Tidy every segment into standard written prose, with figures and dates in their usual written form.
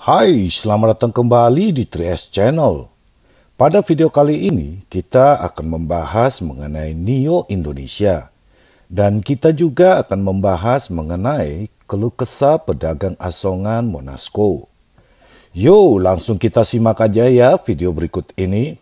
Hai, selamat datang kembali di 3S Channel. Pada video kali ini, kita akan membahas mengenai Nio Indonesia. Dan kita juga akan membahas mengenai keluh kesah pedagang asongan Monasco. Yo, langsung kita simak aja ya video berikut ini.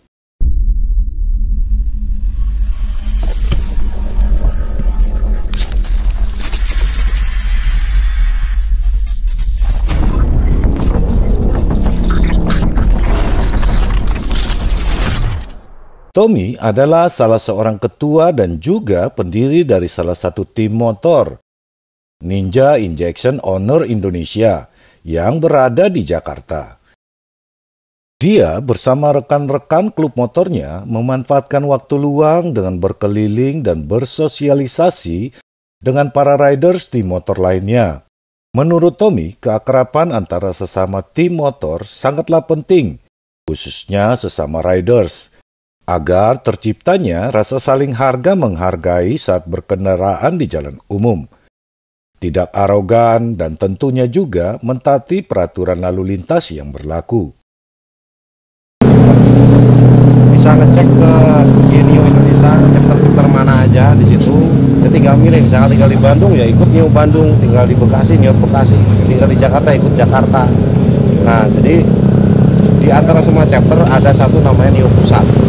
Tommy adalah salah seorang ketua dan juga pendiri dari salah satu tim motor, Ninja Injection Owner Indonesia, yang berada di Jakarta. Dia bersama rekan-rekan klub motornya memanfaatkan waktu luang dengan berkeliling dan bersosialisasi dengan para riders tim motor lainnya. Menurut Tommy, keakraban antara sesama tim motor sangatlah penting, khususnya sesama riders, agar terciptanya rasa saling harga menghargai saat berkendaraan di jalan umum. Tidak arogan dan tentunya juga mentaati peraturan lalu lintas yang berlaku. Bisa ngecek ke Nio Indonesia, ngecek tertib mana aja di situ. Ya tinggal milih, misalkan tinggal di Bandung ya ikut Nio Bandung, tinggal di Bekasi Nio Bekasi, tinggal di Jakarta ikut Jakarta. Nah, jadi di antara semua chapter ada satu namanya Nio Pusat.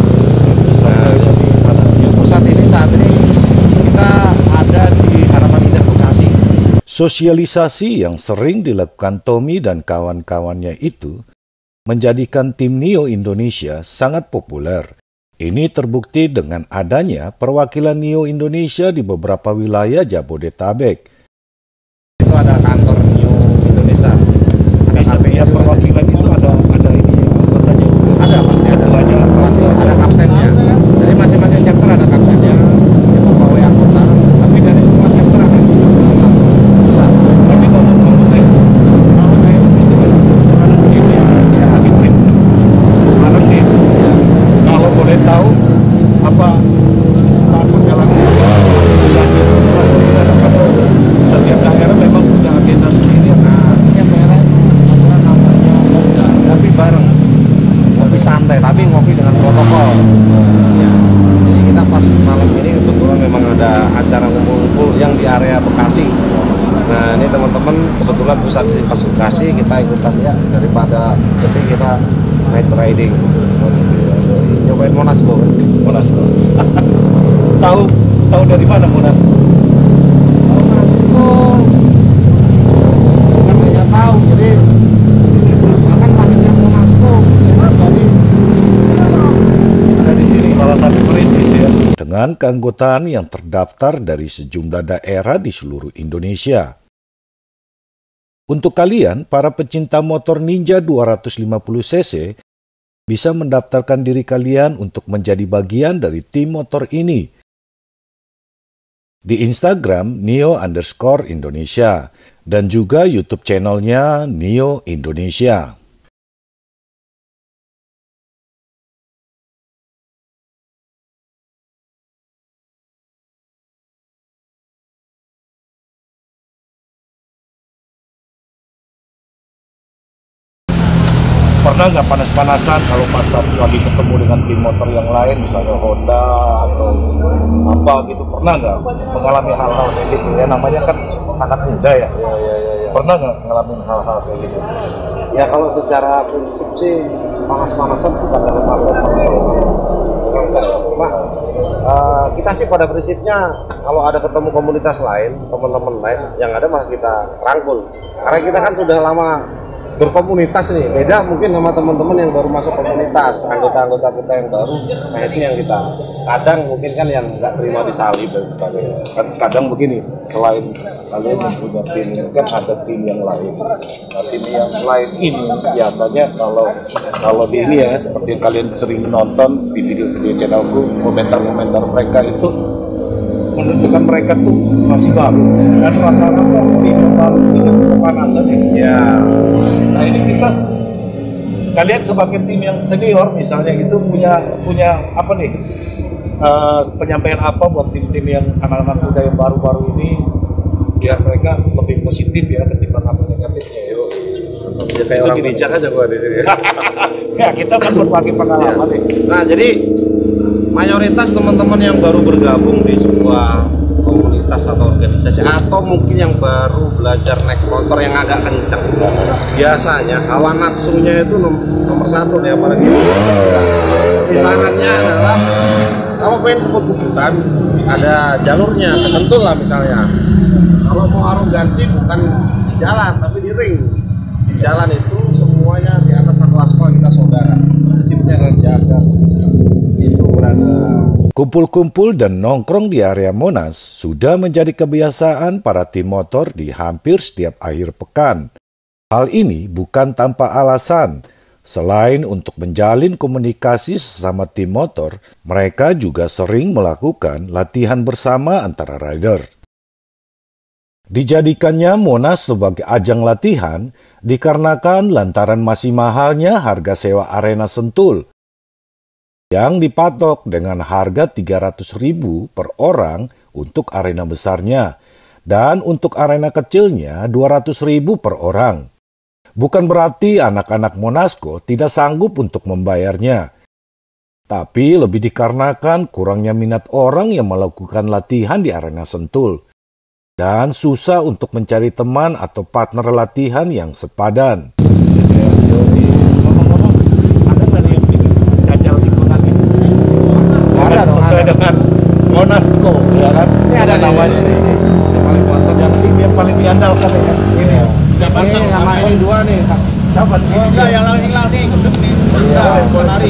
Nio Pusat ini saat ini kita ada di Harapan Indah Bekasi. Sosialisasi yang sering dilakukan Tommy dan kawan-kawannya itu menjadikan tim Nio Indonesia sangat populer. Ini terbukti dengan adanya perwakilan Nio Indonesia di beberapa wilayah Jabodetabek. Itu ada kantor Nio Indonesia. Di setiap perwakilan itu ada ini anggotanya. Ada, pasti ada. Pasti ada kaptennya. Jadi masing-masing chapter ada kaptennya. Itu pegawai anggota. Tapi dari semua chapter akan dicoba satu pusat. Tapi ngomong-ngomong kalau kayak gitu kan tim ya lagi tim bareng nih. Kalau boleh tahu apa saat perjalanan setiap daerah memang punya agenda sendiri. Nah, setiap daerah itu aturan namanya ngopi bareng. Ngopi santai, tapi ngopi dengan protokol. Ya. Jadi kita pas malam ini kebetulan memang ada acara ngumpul-ngumpul yang di area Bekasi. Nah, ini teman-teman kebetulan pusat di pas Bekasi, kita ikutan ya, daripada sepi kita night riding. Nyobain Monasco. Monasco. tahu dari mana Monasco? Monasco bukan hanya tahu, jadi akan lahirnya Monasco jadi ada di sini. Salah satu perintis ya. Dengan keanggotaan yang terdaftar dari sejumlah daerah di seluruh Indonesia. Untuk kalian, para pecinta motor Ninja 250cc, bisa mendaftarkan diri kalian untuk menjadi bagian dari tim motor ini. Di Instagram Nio_Indonesia dan juga YouTube channelnya Nio Indonesia. Pernah nggak panas-panasan kalau pas lagi ketemu dengan tim motor yang lain, misalnya Honda atau apa gitu, pernah nggak mengalami hal-hal kayak gitu ya? Namanya kan anak muda ya. Pernah nggak ngalamin hal-hal kayak gitu? Ya kalau secara prinsip sih panas-panasan bukan dalam arti cuma kita sih pada prinsipnya kalau ada ketemu komunitas lain, teman-teman lain, yang ada malah kita rangkul. Karena kita kan sudah lama berkomunitas nih, beda mungkin sama teman-teman yang baru masuk komunitas, anggota-anggota kita yang baru. Nah itu yang kita kadang mungkin kan yang nggak terima disalib dan sebagainya. Kan kadang begini, selain kalian yang punya tim kan ada tim yang lain. Nah, tim yang lain ini biasanya kalau di ini ya, seperti yang kalian sering nonton di video-video channelku, komentar-komentar mereka itu menunjukkan mereka tuh masih baru dan rata-rata tim yang baru itu kan sudah panasan ya. Nah ini kalian sebagai tim yang senior misalnya gitu punya apa nih penyampaian apa buat tim-tim yang anak-anak muda yang baru-baru ini biar mereka lebih positif ya ketimbang apa negatifnya. Ya, kayak orang bijak aja gua di sini. Ya, kita kan berbagi pengalaman nih. Nah, jadi mayoritas teman-teman yang baru bergabung di sebuah komunitas atau organisasi atau mungkin yang baru belajar naik motor yang agak kenceng, biasanya hawa nafsunya itu nomor satu nih, apalagi sarannya adalah kalau pengen kebut-kebutan ada jalurnya, kesentul lah misalnya. Kalau mau arogansi bukan di jalan tapi di ring. Di jalan itu semuanya di atas satu aspal kita saudara. Prinsipnya adalah jaga itu berada. Kumpul-kumpul dan nongkrong di area Monas sudah menjadi kebiasaan para tim motor di hampir setiap akhir pekan. Hal ini bukan tanpa alasan. Selain untuk menjalin komunikasi sesama tim motor, mereka juga sering melakukan latihan bersama antara rider. Dijadikannya Monas sebagai ajang latihan dikarenakan lantaran masih mahalnya harga sewa arena Sentul yang dipatok dengan harga 300.000 per orang untuk arena besarnya dan untuk arena kecilnya 200.000 per orang. Bukan berarti anak-anak Monasco tidak sanggup untuk membayarnya, tapi lebih dikarenakan kurangnya minat orang yang melakukan latihan di arena Sentul dan susah untuk mencari teman atau partner latihan yang sepadan. Sesuai dengan Monasco, ya kan? Ini ada namanya nih, yang paling mantap, yang paling diandalkan ya. Ini ya. Ini sama ini dua nih. Siapa? Enggak, yang langsing gendut nih. Bisa lari.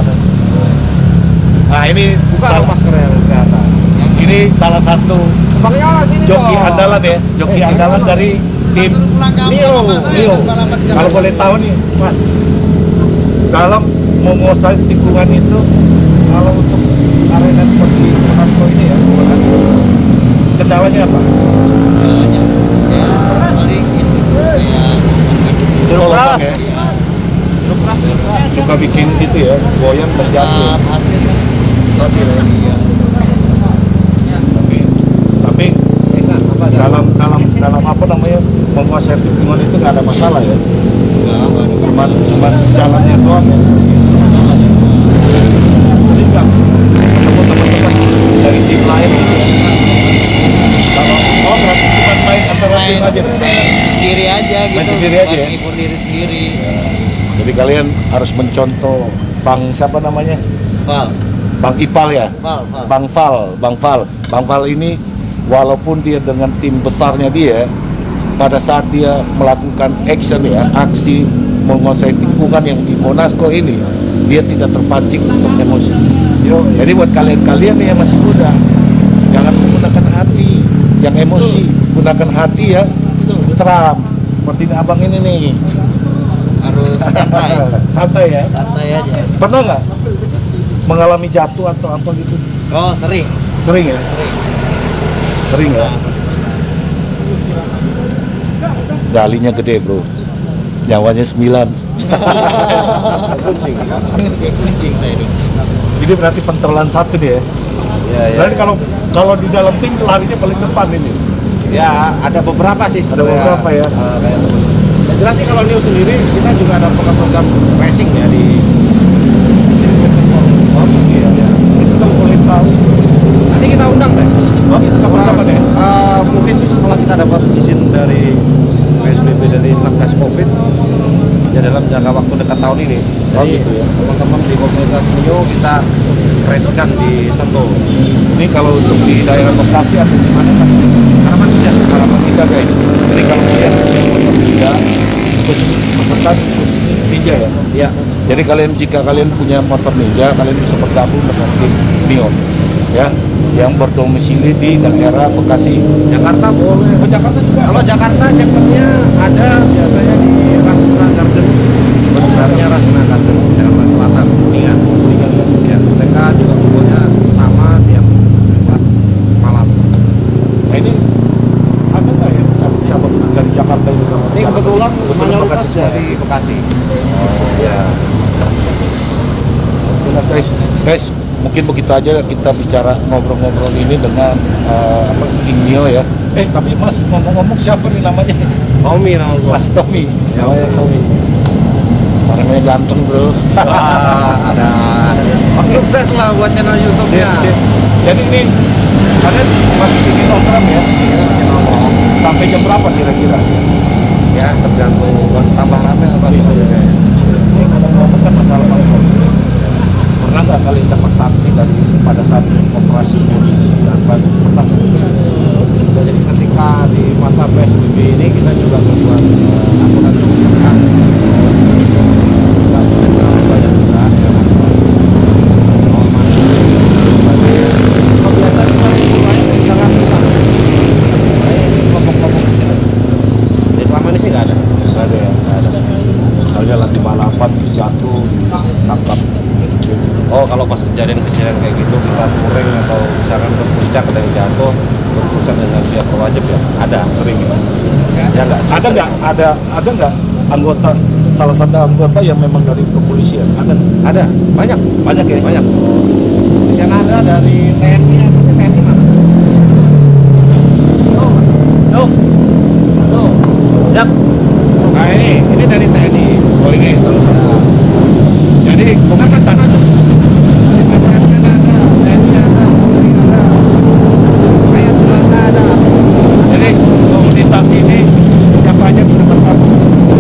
Nah, ini bukan maskernya kelihatan. Ini salah satu joki andalan ya, joki andalan dari tim Nio. Kalau boleh tahu nih, Mas, dalam menguasai tikungan itu, kalau untuk arena seperti Monasco ini ya, kendalanya apa? Kendalanya ya paling itu Lubang ya, suka bikin itu ya, goyang dan jatuh. hasil ya. Tapi dalam apa namanya, menguasai tikungan itu nggak ada masalah ya. Cuman jalannya doang ya. Jadi nggak ketemu teman-teman dari tim lain gitu ya. Kalau berarti cuma main antara tim aja. Sendiri aja gitu. Main sendiri aja ya? Menghibur diri sendiri. Jadi kalian harus mencontoh Bang siapa namanya? Val. Bang Ipal ya? Val. Bang Val ini walaupun dia dengan tim besarnya dia, pada saat dia melakukan action ya, aksi menguasai tikungan yang di Monasco ini, dia tidak terpancing untuk emosi. Jadi buat kalian yang masih muda, jangan menggunakan hati yang emosi, gunakan hati ya, teram. Seperti abang ini nih. Harus santai. Santai ya? Santai aja. Pernah nggak mengalami jatuh atau apa gitu? Oh, sering. Sering ya? Sering ya? Dalinya gede bro, nyawanya 9. Kucing. Kayak kucing saya ini. Ini berarti pentolan satu dia ya? Ya. Berarti kalau di dalam tim larinya paling depan ini? Ya, ada beberapa sih Ada sebenarnya. beberapa ya? Kayak yang jelas sih kalau Nio sendiri, kita juga ada program-program racing ya di sini. Iya. Itu kalau boleh tahu. Nanti kita undang deh. Oh, itu kapan ya? Mungkin sih setelah kita dapat izin dari PSBB dari Satgas Covid ya dalam jangka waktu dekat tahun ini. Jadi gitu ya. teman-teman di komunitas Nio kita racekan di Sentul. Ini kalau untuk di daerah Bekasi atau di mana kan? Harapan Indah guys. Jadi kalau kalian punya motor Ninja, khusus peserta khusus Ninja ya? Iya. Jadi jika kalian punya motor Ninja, kalian bisa bergabung dengan tim Nio ya, yang berdomisili di daerah Bekasi. Jakarta boleh. Oh, Jakarta juga. Kalau Jakarta chapternya ada biasanya di Rasuna Garden. Sebenarnya Rasuna Garden Jakarta Selatan. Iya. Ya, mereka juga kumpulnya sama tiap Jumat malam. Nah, ini ada nggak ya cabang dari Jakarta juga? Ini kebetulan mayoritas Bekasi dari Bekasi. Ya. Oke guys, mungkin begitu aja kita bicara ngobrol-ngobrol ini dengan King Nio ya. Tapi Mas ngomong-ngomong siapa nih namanya? Tommy nama gua. Mas Tommy. Ya, Tommy. ganteng bro. Ada. Sukses lah buat channel YouTube-nya. Sip. Jadi ini kalian masih bikin program ya? Kita masih ngomong. Sampai jam berapa kira-kira? Ya tergantung tambah rame apa sih. Ini ngomong-ngomong kan masalah kontrol. Pernah nggak kalian dapat sanksi dari pada saat operasi polisi? Apa pernah? Jadi ketika di masa PSBB ini kita juga membuat aturan kebijakan. Kita banyak juga kebiasaan kemarin mulai dari sangat besar. Ini kelompok-kelompok kecil. Ya selama ini sih nggak ada. Nggak ada ya? Nggak ada. Misalnya lagi balapan jatuh, ditangkap. Oh kalau pas kejadian-kejadian kayak gitu kita touring atau misalkan ke puncak ada yang jatuh berurusan dengan pihak berwajib ya ada sering gitu. Ya nggak sering. Ada nggak anggota, salah satu anggota yang memang dari kepolisian? Ada banyak Ya? banyak. Di sana ada dari TNI atau TNI mana? Tuh. Tuh. Yap. Nah ini dari TNI. Oh ini salah satu. Jadi Macam ada. TNI ada, Polri ada, Kayak Jelata ada. Jadi komunitas ini siapa aja bisa tergabung.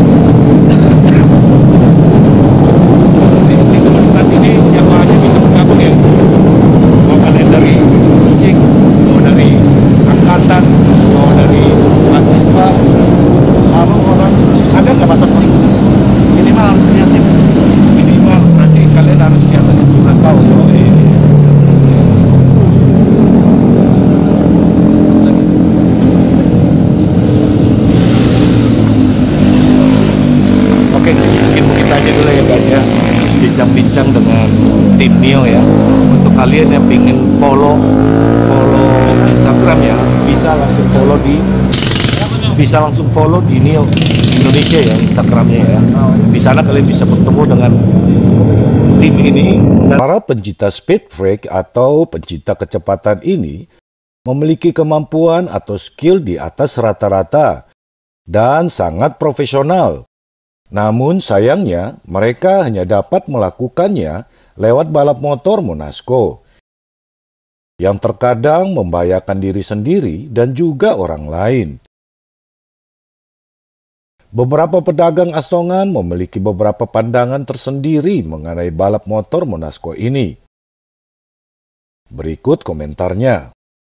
Di komunitas ini siapa aja bisa bergabung ya. Mau kalian dari musik, mau dari angkatan, mau dari mahasiswa, kalau orang ada nggak batasan? Minimal harus punya SIM. Minimal berarti kalian harus di atas 17 tahun. Oh, Oke, mungkin kita aja dulu ya guys ya, bincang-bincang dengan tim Nio ya. Untuk kalian yang pengen follow Instagram ya, bisa langsung follow di Nio Indonesia ya, Instagramnya ya. Di sana kalian bisa bertemu dengan tim ini. Para pencinta speed freak atau pencinta kecepatan ini memiliki kemampuan atau skill di atas rata-rata dan sangat profesional. Namun sayangnya mereka hanya dapat melakukannya lewat balap motor Monasco yang terkadang membahayakan diri sendiri dan juga orang lain. Beberapa pedagang asongan memiliki beberapa pandangan tersendiri mengenai balap motor Monasco ini. Berikut komentarnya.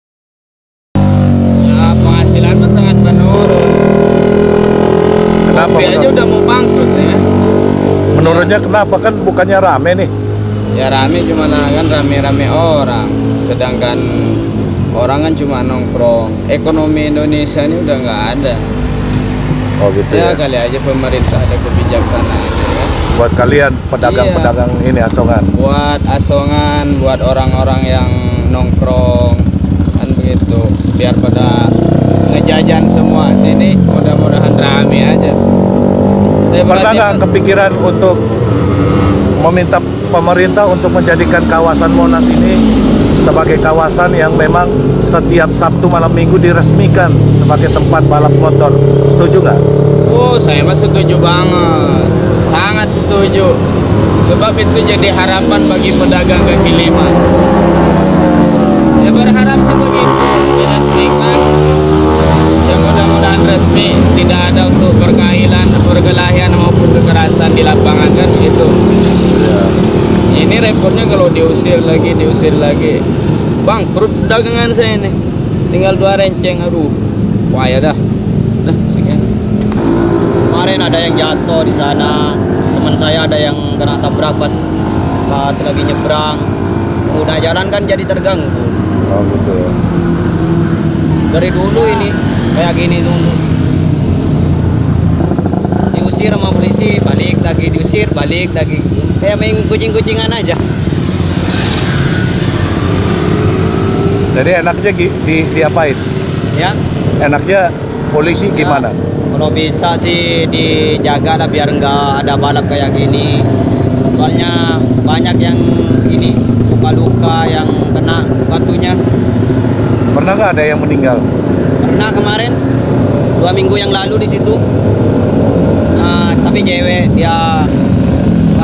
Ya, penghasilan mah sangat menurun. Kenapa Kopi aja udah mau bangkrut ya. Menurutnya kenapa? Kan bukannya rame nih. Ya rame cuma kan rame-rame orang. Sedangkan orang kan cuma nongkrong. Ekonomi Indonesia ini udah nggak ada. Oh gitu Ya ya. kali aja pemerintah ada kebijaksanaan ya. Buat kalian pedagang-pedagang ini asongan. Buat asongan, buat orang-orang yang nongkrong kan begitu. Biar pada ngejajan semua sini, mudah-mudahan rame aja. Saya Pernah nggak perhatikan- kepikiran untuk meminta pemerintah untuk menjadikan kawasan Monas ini sebagai kawasan yang memang setiap Sabtu malam Minggu diresmikan sebagai tempat balap motor? Setuju nggak? Oh, saya mah setuju banget. Sangat setuju. Sebab itu jadi harapan bagi pedagang kaki lima. Ya berharap sih begitu. Diresmikan. Ya mudah-mudahan resmi. Tidak ada untuk perkelahian maupun kekerasan di lapangan kan gitu. Ini repotnya kalau diusir lagi. Bangkrut dagangan saya ini. Tinggal 2 renceng, aduh. Wah ya dah. Dah, sekian. Kemarin ada yang jatuh di sana, teman saya ada yang kena tabrak pas lagi nyebrang. Pengguna jalan kan jadi terganggu. Oh gitu ya. Dari dulu ini kayak gini dulu. Diusir sama polisi, balik lagi, diusir, balik lagi. Kayak main kucing-kucingan aja. Jadi enaknya diapain? Ya, Enaknya polisi gimana? kalau bisa sih dijaga lah biar nggak ada balap kayak gini. Soalnya banyak yang ini luka-luka yang kena batunya. Pernah nggak ada yang meninggal? Pernah kemarin 2 minggu yang lalu di situ. Nah, tapi cewek dia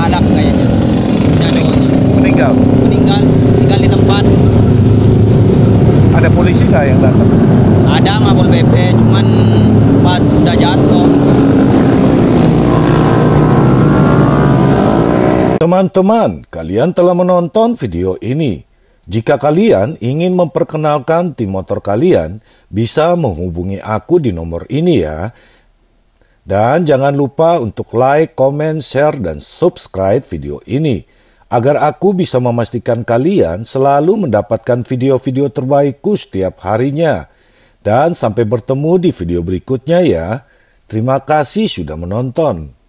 meninggal. meninggal di tempat. Ada polisi nggak yang datang? Ada mapol PP, cuman pas sudah jatuh. Teman-teman, kalian telah menonton video ini. Jika kalian ingin memperkenalkan tim motor kalian, bisa menghubungi aku di nomor ini ya. Dan jangan lupa untuk like, comment, share, dan subscribe video ini, agar aku bisa memastikan kalian selalu mendapatkan video-video terbaikku setiap harinya. Dan sampai bertemu di video berikutnya ya. Terima kasih sudah menonton.